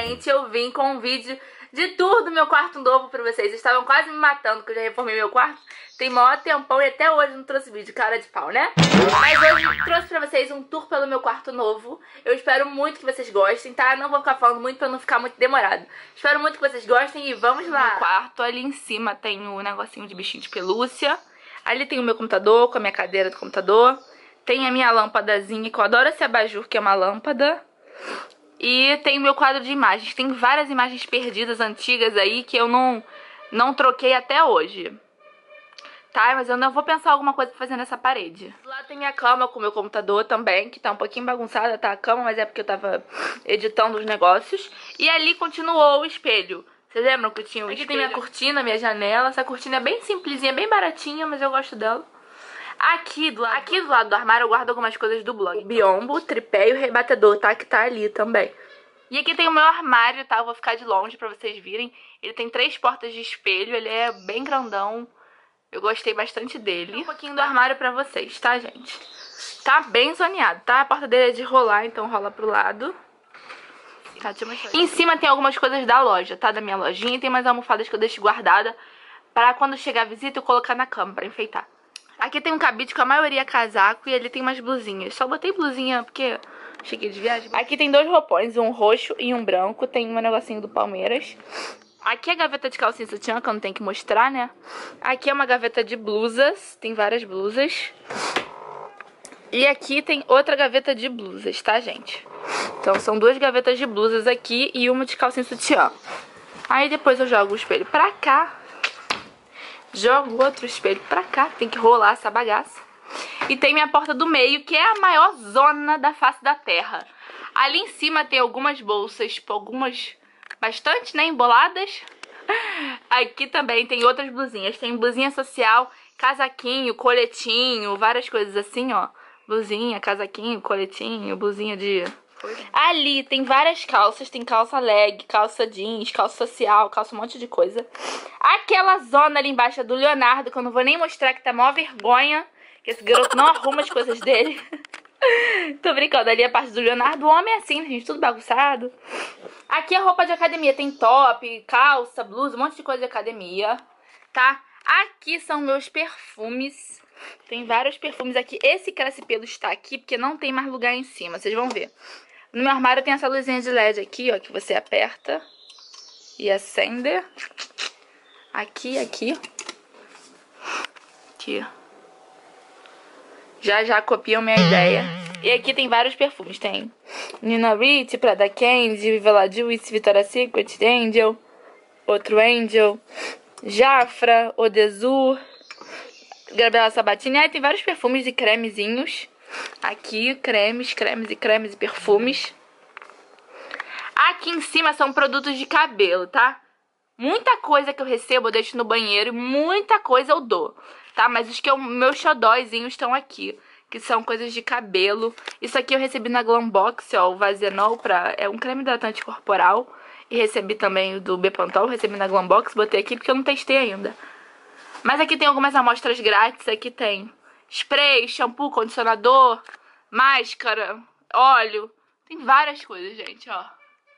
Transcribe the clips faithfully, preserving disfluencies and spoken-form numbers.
finalmente eu vim com um vídeo de tour do meu quarto novo pra vocês. Vocês estavam quase me matando que eu já reformei meu quarto. Tem maior tempão e até hoje não trouxe vídeo, cara de pau, né? Mas hoje eu trouxe pra vocês um tour pelo meu quarto novo. Eu espero muito que vocês gostem, tá? Não vou ficar falando muito pra não ficar muito demorado. Espero muito que vocês gostem e vamos lá. No quarto, ali em cima tem o negocinho de bichinho de pelúcia. Ali tem o meu computador com a minha cadeira do computador. Tem a minha lâmpadazinha, que eu adoro esse abajur, que é uma lâmpada. E tem o meu quadro de imagens. Tem várias imagens perdidas, antigas aí, que eu não, não troquei até hoje. Tá, mas eu não vou pensar alguma coisa pra fazer nessa parede. Lá tem a cama com o meu computador também, que tá um pouquinho bagunçada, tá a cama, mas é porque eu tava editando os negócios. E ali continuou o espelho. Vocês lembram que eu tinha um Aqui espelho? Tem minha cortina, minha janela. Essa cortina é bem simplesinha, bem baratinha, mas eu gosto dela. Aqui do, lado, aqui do lado do armário eu guardo algumas coisas do blog. O biombo, o tripé e o rebatedor, tá? Que tá ali também. E aqui tem o meu armário, tá? Eu vou ficar de longe pra vocês virem. Ele tem três portas de espelho, ele é bem grandão. Eu gostei bastante dele. Um pouquinho do armário pra vocês, tá, gente? Tá bem zoneado, tá? A porta dele é de rolar, então rola pro lado. Tá, deixa eu mostrar. Em cima tem algumas coisas da loja, tá? Da minha lojinha. Tem mais almofadas que eu deixo guardada pra quando chegar a visita eu colocar na cama pra enfeitar. Aqui tem um cabide com a maioria é casaco e ali tem umas blusinhas. Só botei blusinha porque cheguei de viagem. Aqui tem dois roupões, um roxo e um branco. Tem um negocinho do Palmeiras. Aqui é a gaveta de calcinha e sutiã, que eu não tenho que mostrar, né? Aqui é uma gaveta de blusas. Tem várias blusas. E aqui tem outra gaveta de blusas, tá, gente? Então são duas gavetas de blusas aqui e uma de calcinha e sutiã. Aí depois eu jogo o espelho pra cá. Jogo outro espelho pra cá. Tem que rolar essa bagaça. E tem minha porta do meio, que é a maior zona da face da terra. Ali em cima tem algumas bolsas, algumas... bastante, né, emboladas. Aqui também tem outras blusinhas. Tem blusinha social, casaquinho, coletinho, várias coisas assim, ó. Blusinha, casaquinho, coletinho, blusinha de... Ali tem várias calças. Tem calça leg, calça jeans, calça social, calça um monte de coisa. Aquela zona ali embaixo é do Leonardo, que eu não vou nem mostrar, que tá mó vergonha. Que esse garoto não arruma as coisas dele. Tô brincando, ali é a parte do Leonardo. O homem é assim, gente, tudo bagunçado. Aqui é roupa de academia, tem top, calça, blusa, um monte de coisa de academia, tá? Aqui são meus perfumes. Tem vários perfumes aqui. Esse cresce pelo está aqui, porque não tem mais lugar em cima, vocês vão ver. No meu armário tem essa luzinha de L E D aqui, ó, que você aperta e acende. Aqui, aqui. Aqui. Já já copiam minha ideia. E aqui tem vários perfumes. Tem Nina Ricci, Prada Candy, Viva La Juice, Victoria's Secret, Angel, outro Angel, Jafra, Odezur, Gabriela Sabatini. Aí tem vários perfumes e cremezinhos. Aqui, cremes, cremes e cremes e perfumes. Aqui em cima são produtos de cabelo, tá? Muita coisa que eu recebo eu deixo no banheiro e muita coisa eu dou, tá? Mas os que eu, meus xodóizinhos estão aqui, que são coisas de cabelo. Isso aqui eu recebi na Glambox, ó, o Vazenol, pra, é um creme hidratante corporal. E recebi também o do Bepantol, recebi na Glambox, botei aqui porque eu não testei ainda. Mas aqui tem algumas amostras grátis, aqui tem spray, shampoo, condicionador, máscara, óleo. Tem várias coisas, gente, ó.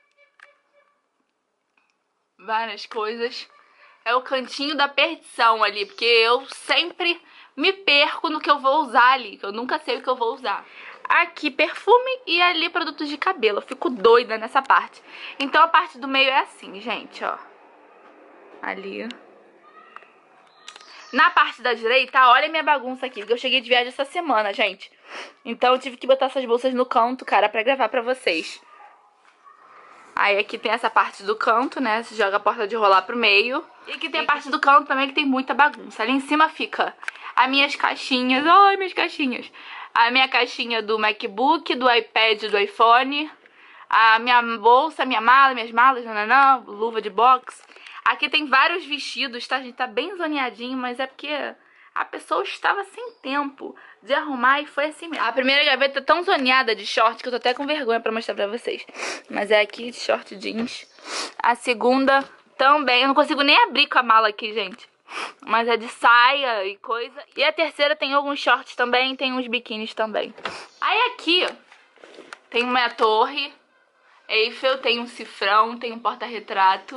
Várias coisas. É o cantinho da perdição ali, porque eu sempre me perco no que eu vou usar ali, que eu nunca sei o que eu vou usar. Aqui perfume e ali produtos de cabelo. Eu fico doida nessa parte. Então a parte do meio é assim, gente, ó. Ali. Na parte da direita, olha a minha bagunça aqui, porque eu cheguei de viagem essa semana, gente. Então eu tive que botar essas bolsas no canto, cara, pra gravar pra vocês. Aí aqui tem essa parte do canto, né? Você joga a porta de rolar pro meio. E aqui tem a parte do canto também que tem muita bagunça. Ali em cima fica as minhas caixinhas. Ai, minhas caixinhas. A minha caixinha do MacBook, do iPad, do iPhone. A minha bolsa, minha mala, minhas malas, nananã, luva de boxe. Aqui tem vários vestidos, tá, gente? Tá bem zoneadinho, mas é porque a pessoa estava sem tempo de arrumar e foi assim mesmo. A primeira gaveta é tão zoneada de short que eu tô até com vergonha pra mostrar pra vocês. Mas é aqui de short jeans. A segunda também. Eu não consigo nem abrir com a mala aqui, gente. Mas é de saia e coisa. E a terceira tem alguns shorts também, tem uns biquínis também. Aí aqui tem uma torre. Eiffel, tem um cifrão, tem um porta-retrato.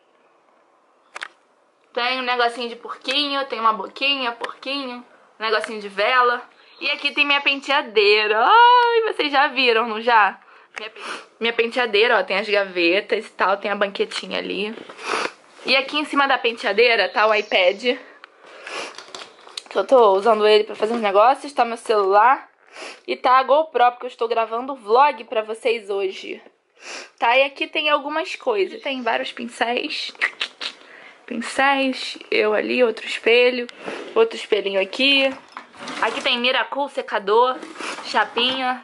Tem um negocinho de porquinho, tem uma boquinha, porquinho, um negocinho de vela. E aqui tem minha penteadeira. Ai, vocês já viram, não já? Minha, minha penteadeira, ó, tem as gavetas e tal, tem a banquetinha ali. E aqui em cima da penteadeira tá o iPad, que eu tô usando ele pra fazer uns negócios, tá meu celular. E tá a GoPro, porque eu estou gravando vlog pra vocês hoje. Tá, e aqui tem algumas coisas. Tem vários pincéis. Pincéis, eu ali, outro espelho, outro espelhinho aqui. Aqui tem Miracool, secador, chapinha,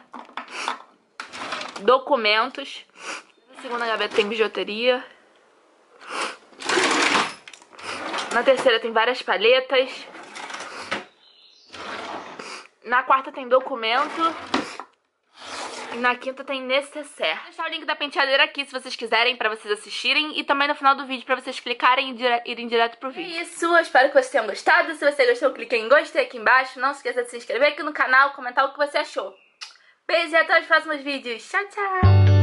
documentos. Na segunda gaveta tem bijuteria. Na terceira tem várias palhetas. Na quarta tem documento. E na quinta tem necessaire. Vou deixar o link da penteadeira aqui se vocês quiserem, pra vocês assistirem. E também no final do vídeo pra vocês clicarem e dire irem direto pro vídeo. É isso, eu espero que vocês tenham gostado. Se você gostou, clique em gostei aqui embaixo. Não se esqueça de se inscrever aqui no canal, comentar o que você achou. Beijo e até os próximos vídeos. Tchau, tchau!